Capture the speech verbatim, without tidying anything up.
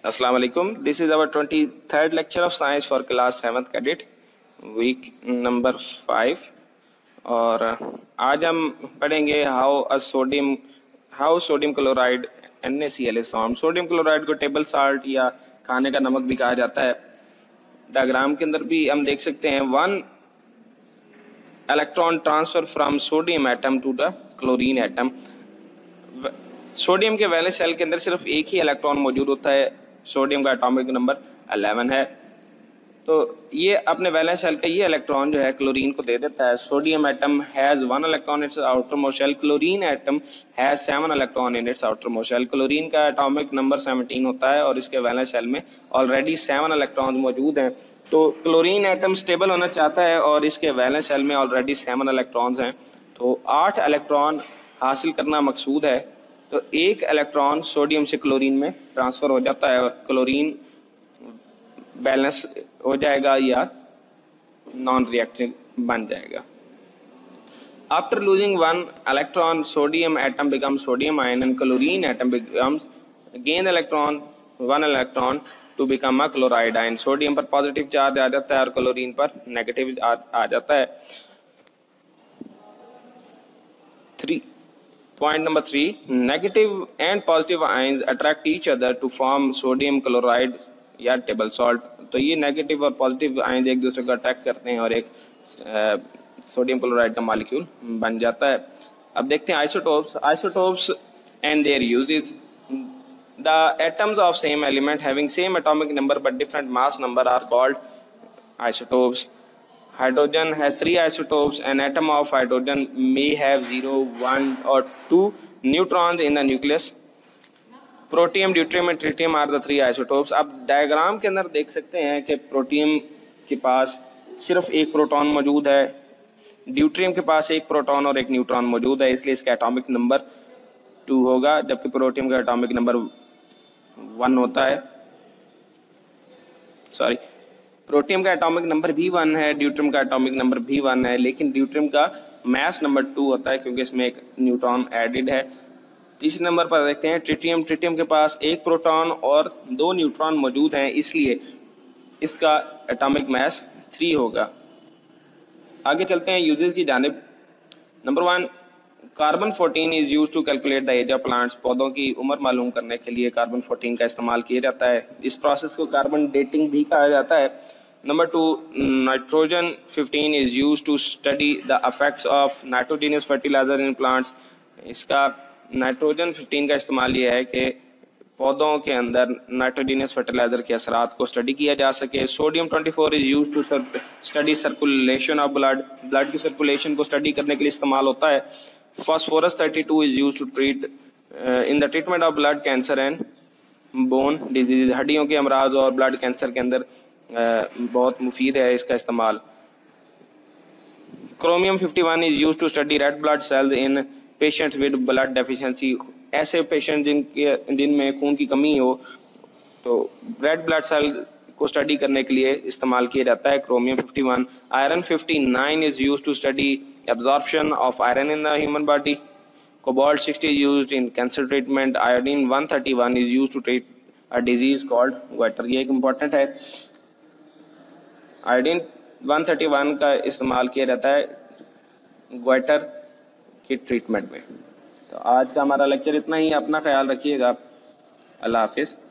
अस्सलाम वालेकुम। This is our twenty third lecture of science for class seventh cadet week number five. और आज हम पढ़ेंगे how a sodium how sodium chloride N A C L is formed. Sodium chloride को table salt या खाने का नमक भी कहा जाता है। डायग्राम के अंदर भी हम देख सकते हैं one electron transfer from sodium atom to the chlorine atom. Sodium के वैलेंस शेल के अंदर सिर्फ एक ही इलेक्ट्रॉन मौजूद होता है। सोडियम का एटॉमिक नंबर इलेवन है। तो ये अपने वैलेंस शेल का ये इलेक्ट्रॉन जो है क्लोरीन को दे देता है। Sodium atom has one electron in its outer most shell. Chlorine atom has seven electron in its outer most shell. Chlorine का एटॉमिक नंबर सेवनटीन होता है और इसके वैलेंस शेल में ऑलरेडी सेवन इलेक्ट्रॉन मौजूद हैं। तो क्लोरीन एटम स्टेबल होना चाहता है और इसके वैलेंस शेल में ऑलरेडी सेवन इलेक्ट्रॉन्स हैं, तो आठ इलेक्ट्रॉन हासिल करना मकसूद है। तो एक इलेक्ट्रॉन सोडियम से क्लोरीन में ट्रांसफर हो जाता है और क्लोरीन बैलेंस हो जाएगा या नॉन रिएक्टिव बन जाएगा। After losing one electron sodium atom become sodium ion and chlorine atom becomes gain electron one electron to become a chloride ion. Sodium पर पॉजिटिव चार्ज आ जाता है और क्लोरीन पर नेगेटिव चार्ज आ जाता है। Three Point number three, negative and positive ions attract each other to form sodium chloride या टेबल सॉल्ट। तो ये नेगेटिव और पॉजिटिव आयंस एक दूसरे को अट्रैक्ट करते हैं और एक सोडियम क्लोराइड का मॉलिक्यूल बन जाता है। अब देखते हैं isotopes isotopes and their uses. The atoms of same element having same atomic number but different mass number are called isotopes. Hydrogen has three isotopes. An atom of hydrogen may have zero, one, or two neutrons in the nucleus. Protium, deuterium and tritium are the three isotopes. अब diagram के अंदर देख सकते हैं कि protium के पास सिर्फ एक प्रोटॉन मौजूद है, ड्यूट्रियम के पास एक प्रोटॉन और एक न्यूट्रॉन मौजूद है, इसलिए इसका एटॉमिक नंबर टू होगा, जबकि प्रोटियम का एटॉमिक नंबर वन होता है। सॉरी प्रोटियम का एटॉमिक नंबर भी वन है, ड्यूट्रियम का एटॉमिक नंबर भी वन है, लेकिन ड्यूट्रियम का मास नंबर टू होता है क्योंकि इसमें एक न्यूट्रॉन एडेड है। तीसरे नंबर पर देखते हैं ट्रिटियम। ट्रिटियम के पास एक प्रोटॉन और दो न्यूट्रॉन मौजूद हैं, इसलिए इसका एटॉमिक मास थ्री होगा। आगे चलते हैं यूजेस की जानिब। Number one, carbon fourteen is use to calculate the age of plants. पौधों की उम्र मालूम करने के लिए कार्बन फोर्टीन का इस्तेमाल किया जाता है। इस प्रोसेस को कार्बन डेटिंग भी कहा जाता है। Number two, nitrogen fifteen is use to study the effects of nitrogenous fertiliser in plants. इसका नाइट्रोजन फिफ्टीन का इस्तेमाल ये है कि पौधों के अंदर नाइट्रोजीनियस फर्टिलाइजर के असरात को स्टडी किया जा सके। Sodium twenty four is use to study circulation of blood. Blood की सर्कुलेशन को स्टडी करने के लिए इस्तेमाल होता है। Phosphorus thirty two is use to treat in the treatment of blood cancer and bone disease. हड्डियों के अमराज और ब्लड कैंसर के अंदर uh, बहुत मुफीद है इसका इस्तेमाल। Chromium fifty one is use to study red blood cells in patients with blood deficiency. ऐसे पेशेंट जिनके जिनमें खून की कमी हो तो रेड ब्लड सेल को स्टडी करने के लिए इस्तेमाल किया जाता है chromium fifty one. Iron fifty nine is use to study absorption of iron in the human body. Cobalt sixty is used in cancer treatment. Iodine one thirty-one is used to treat a disease called goiter. ये एक important है। Iodine one thirty-one का इस्तेमाल किया जाता है goiter की treatment में। तो आज का हमारा लेक्चर इतना ही। अपना ख्याल रखिएगा। अल्लाह हाफिज।